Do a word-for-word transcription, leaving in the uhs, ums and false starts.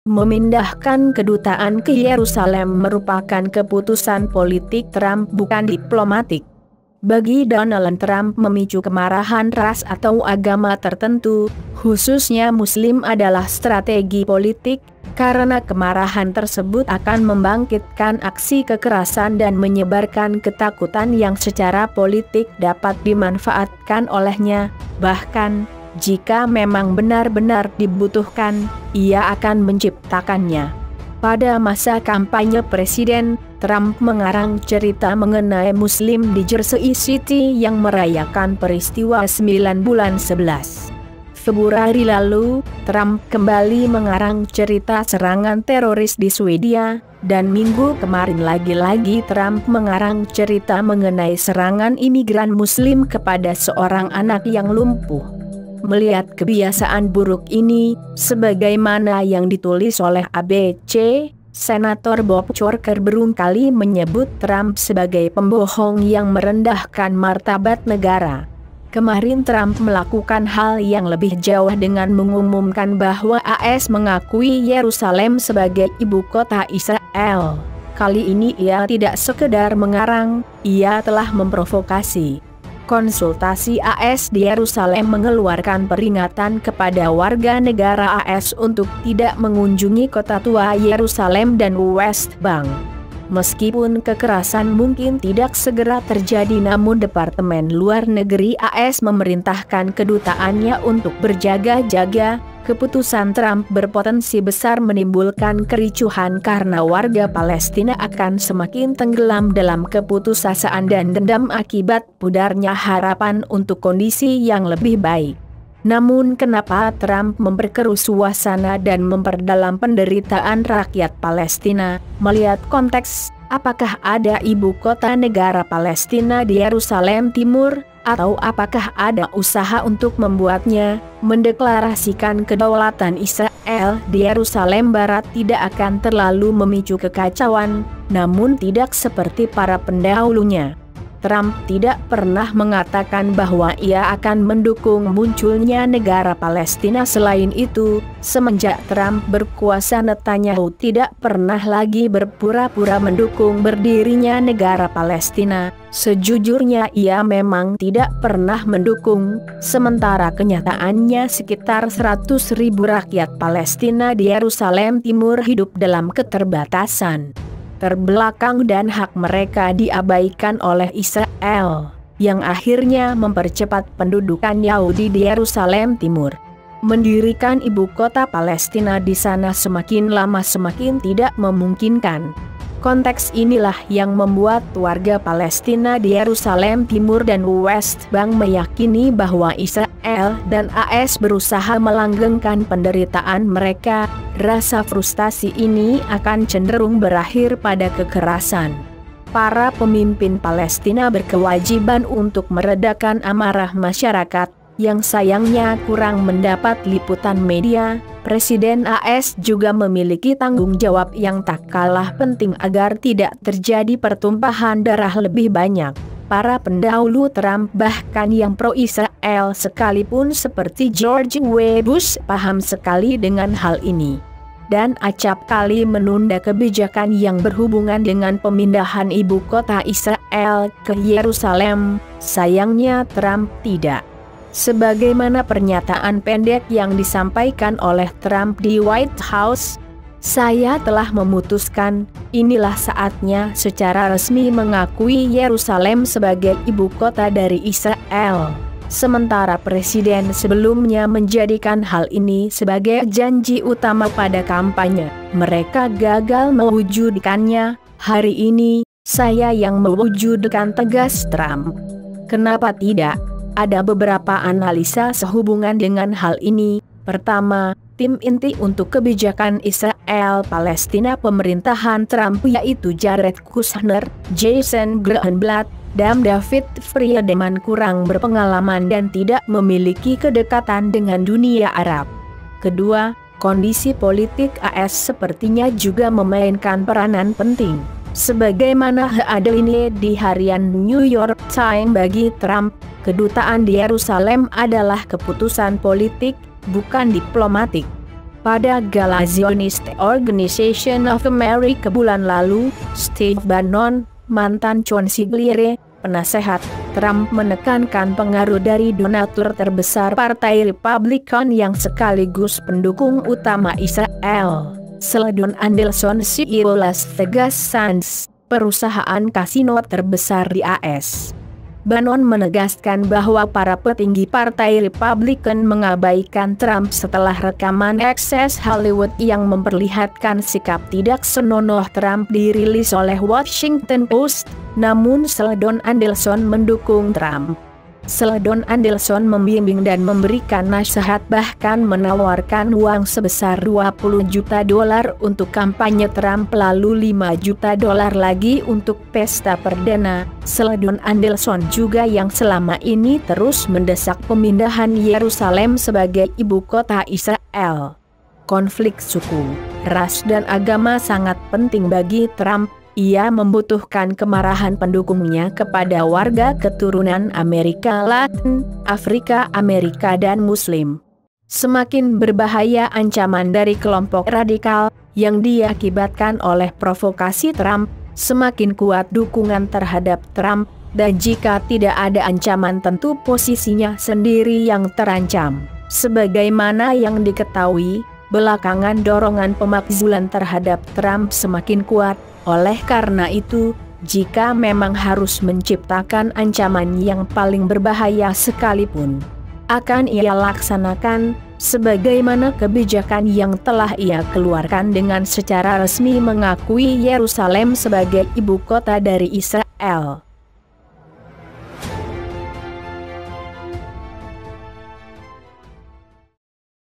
Memindahkan kedutaan ke Yerusalem merupakan keputusan politik Trump, bukan diplomatik. Bagi Donald Trump, memicu kemarahan ras atau agama tertentu, khususnya Muslim, adalah strategi politik, karena kemarahan tersebut akan membangkitkan aksi kekerasan dan menyebarkan ketakutan yang secara politik dapat dimanfaatkan olehnya. Bahkan, jika memang benar-benar dibutuhkan, ia akan menciptakannya. Pada masa kampanye presiden, Trump mengarang cerita mengenai Muslim di Jersey City yang merayakan peristiwa sembilan bulan sebelas. Februari lalu, Trump kembali mengarang cerita serangan teroris di Swedia, dan minggu kemarin lagi-lagi Trump mengarang cerita mengenai serangan imigran Muslim kepada seorang anak yang lumpuh. Melihat kebiasaan buruk ini, sebagaimana yang ditulis oleh A B C, Senator Bob Corker berkali menyebut Trump sebagai pembohong yang merendahkan martabat negara. Kemarin Trump melakukan hal yang lebih jauh dengan mengumumkan bahwa A S mengakui Yerusalem sebagai ibu kota Israel. Kali ini ia tidak sekedar mengarang, ia telah memprovokasi. Konsultasi A S di Yerusalem mengeluarkan peringatan kepada warga negara A S untuk tidak mengunjungi kota tua Yerusalem dan West Bank. Meskipun kekerasan mungkin tidak segera terjadi, namun Departemen Luar Negeri A S memerintahkan kedutaannya untuk berjaga-jaga. Keputusan Trump berpotensi besar menimbulkan kericuhan karena warga Palestina akan semakin tenggelam dalam keputusasaan dan dendam akibat pudarnya harapan untuk kondisi yang lebih baik. Namun kenapa Trump memperkeruh suasana dan memperdalam penderitaan rakyat Palestina? Melihat konteks, apakah ada ibu kota negara Palestina di Yerusalem Timur? Atau apakah ada usaha untuk membuatnya? Mendeklarasikan kedaulatan Israel di Yerusalem Barat tidak akan terlalu memicu kekacauan, namun tidak seperti para pendahulunya. Trump tidak pernah mengatakan bahwa ia akan mendukung munculnya negara Palestina. Selain itu, semenjak Trump berkuasa, Netanyahu tidak pernah lagi berpura-pura mendukung berdirinya negara Palestina. Sejujurnya ia memang tidak pernah mendukung, sementara kenyataannya sekitar seratus ribu rakyat Palestina di Yerusalem Timur hidup dalam keterbatasan, terbelakang, dan hak mereka diabaikan oleh Israel, yang akhirnya mempercepat pendudukan Yahudi di Yerusalem Timur. Mendirikan ibu kota Palestina di sana semakin lama semakin tidak memungkinkan. Konteks inilah yang membuat warga Palestina di Yerusalem Timur dan West Bank meyakini bahwa Israel dan A S berusaha melanggengkan penderitaan mereka. Rasa frustasi ini akan cenderung berakhir pada kekerasan. Para pemimpin Palestina berkewajiban untuk meredakan amarah masyarakat, yang sayangnya kurang mendapat liputan media. Presiden A S juga memiliki tanggung jawab yang tak kalah penting agar tidak terjadi pertumpahan darah lebih banyak. Para pendahulu Trump, bahkan yang pro-Israel sekalipun seperti George W. Bush, paham sekali dengan hal ini, dan acap kali menunda kebijakan yang berhubungan dengan pemindahan ibu kota Israel ke Yerusalem. Sayangnya Trump tidak. Sebagaimana pernyataan pendek yang disampaikan oleh Trump di White House, "Saya telah memutuskan, inilah saatnya secara resmi mengakui Yerusalem sebagai ibu kota dari Israel." Sementara presiden sebelumnya menjadikan hal ini sebagai janji utama pada kampanye, mereka gagal mewujudkannya. Hari ini, saya yang mewujudkan, tegas Trump. Kenapa tidak? Ada beberapa analisa sehubungan dengan hal ini. Pertama, tim inti untuk kebijakan Israel-Palestina pemerintahan Trump, yaitu Jared Kushner, Jason Greenblatt, dan David Friedman, kurang berpengalaman dan tidak memiliki kedekatan dengan dunia Arab. Kedua, kondisi politik A S sepertinya juga memainkan peranan penting. Sebagaimana headline di harian New York Times, bagi Trump, kedutaan di Yerusalem adalah keputusan politik, bukan diplomatik. Pada Gala Zionist Organization of America bulan lalu, Steve Bannon, mantan consigliere, penasehat Trump, menekankan pengaruh dari donatur terbesar Partai Republikan yang sekaligus pendukung utama Israel, Sheldon Adelson, C E O Las Vegas Sands, perusahaan kasino terbesar di A S. Bannon menegaskan bahwa para petinggi Partai Republikan mengabaikan Trump setelah rekaman Access Hollywood yang memperlihatkan sikap tidak senonoh Trump dirilis oleh Washington Post. Namun Sheldon Adelson mendukung Trump. Sheldon Adelson membimbing dan memberikan nasihat, bahkan menawarkan uang sebesar dua puluh juta dolar untuk kampanye Trump, lalu lima juta dolar lagi untuk pesta perdana. Sheldon Adelson juga yang selama ini terus mendesak pemindahan Yerusalem sebagai ibu kota Israel. Konflik suku, ras dan agama sangat penting bagi Trump. Ia membutuhkan kemarahan pendukungnya kepada warga keturunan Amerika Latin, Afrika Amerika dan Muslim. Semakin berbahaya ancaman dari kelompok radikal yang diakibatkan oleh provokasi Trump, semakin kuat dukungan terhadap Trump, dan jika tidak ada ancaman tentu posisinya sendiri yang terancam. Sebagaimana yang diketahui, belakangan dorongan pemakzulan terhadap Trump semakin kuat. Oleh karena itu, jika memang harus menciptakan ancaman yang paling berbahaya sekalipun, akan ia laksanakan, sebagaimana kebijakan yang telah ia keluarkan dengan secara resmi mengakui Yerusalem sebagai ibu kota dari Israel.